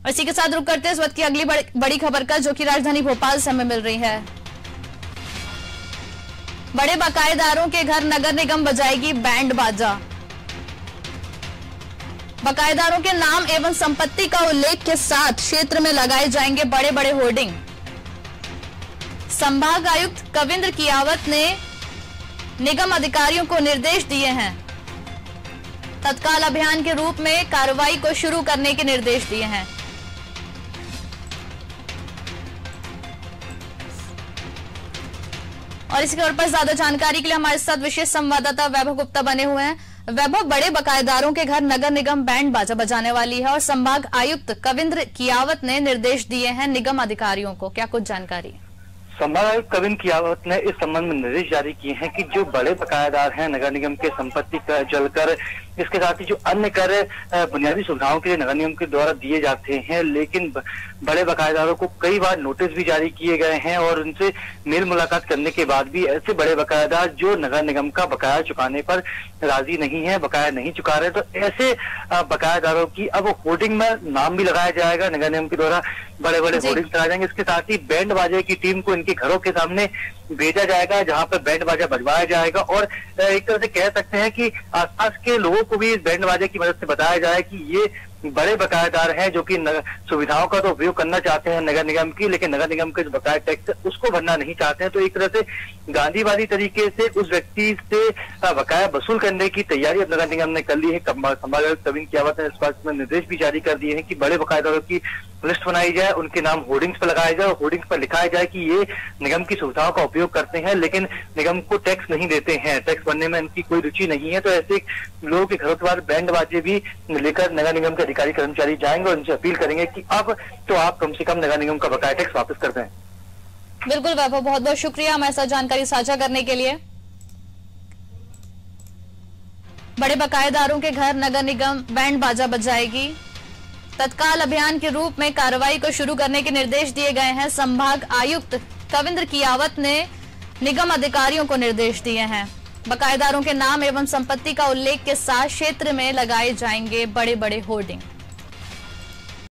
और इसी के साथ रुक करते हैं इस वक्त की अगली बड़ी खबर का, जो कि राजधानी भोपाल से हमें मिल रही है। बड़े बकायेदारों के घर नगर निगम बजाएगी बैंड बाजा। बकायेदारों के नाम एवं संपत्ति का उल्लेख के साथ क्षेत्र में लगाए जाएंगे बड़े बड़े होर्डिंग। संभाग आयुक्त कविंद्र कियावत ने निगम अधिकारियों को निर्देश दिए हैं। तत्काल अभियान के रूप में कार्रवाई को शुरू करने के निर्देश दिए हैं। और इसी खबर पर ज्यादा जानकारी के लिए हमारे साथ विशेष संवाददाता वैभव गुप्ता बने हुए हैं। वैभव, बड़े बकायेदारों के घर नगर निगम बैंड बाजा बजाने वाली है और संभाग आयुक्त कविंद्र कियावत ने निर्देश दिए हैं निगम अधिकारियों को, क्या कुछ जानकारी? संभाग आयुक्त कविंद्र कियावत ने इस संबंध में निर्देश जारी किए हैं कि जो बड़े बकायेदार हैं नगर निगम के संपत्ति कर, जल कर, इसके साथ ही जो अन्य कर बुनियादी सुविधाओं के लिए नगर निगम के द्वारा दिए जाते हैं, लेकिन बड़े बकायेदारों को कई बार नोटिस भी जारी किए गए हैं और उनसे मेल मुलाकात करने के बाद भी ऐसे बड़े बकायेदार जो नगर निगम का बकाया चुकाने पर राजी नहीं है, बकाया नहीं चुका रहे, तो ऐसे बकायेदारों की अब होर्डिंग में नाम भी लगाया जाएगा। नगर निगम के द्वारा बड़े बड़े होर्डिंग लगाए जाएंगे। इसके साथ ही बैंड बाजे की टीम को इनके घरों के सामने भेजा जाएगा, जहां पर बैंड बाजा बजवाया जाएगा और एक तरह से कह सकते हैं कि आसपास के लोगों को भी इस बैंड बाजे की मदद से बताया जाए कि ये बड़े बकायेदार हैं जो कि सुविधाओं का तो उपयोग करना चाहते हैं नगर निगम की, लेकिन नगर निगम के जो बकाया टैक्स है उसको भरना नहीं चाहते हैं। तो एक तरह से गांधीवादी तरीके से उस व्यक्ति से बकाया वसूल करने की तैयारी अब नगर निगम ने कर ली है। संभाग आयुक्त कविंद्र कियावत ने इस बात में निर्देश भी जारी कर दिए हैं कि बड़े बकायेदारों की लिस्ट बनाई जाए, उनके नाम होर्डिंग्स पर लगाया जाए और होर्डिंग्स पर लिखाया जाए कि ये निगम की सुविधाओं का उपयोग करते हैं लेकिन निगम को टैक्स नहीं देते हैं, टैक्स भरने में इनकी कोई रुचि नहीं है। तो ऐसे लोगों के घरों के बाहर बैंड बाजे भी लेकर नगर निगम के अधिकारी कर्मचारी जाएंगे और उनसे अपील करेंगे कि अब तो आप कम से कम नगर निगम का बकाया टैक्स वापस कर दें। बिल्कुल वैभव, बहुत बहुत शुक्रिया हमारे साथ जानकारी साझा करने के लिए। बड़े बकायेदारों के घर नगर निगम बैंड बाजा बजाएगी। तत्काल अभियान के रूप में कार्रवाई को शुरू करने के निर्देश दिए गए हैं। संभाग आयुक्त कविंद्र कियावत ने निगम अधिकारियों को निर्देश दिए हैं। बकायेदारों के नाम एवं संपत्ति का उल्लेख के साथ क्षेत्र में लगाए जाएंगे बड़े बड़े होर्डिंग।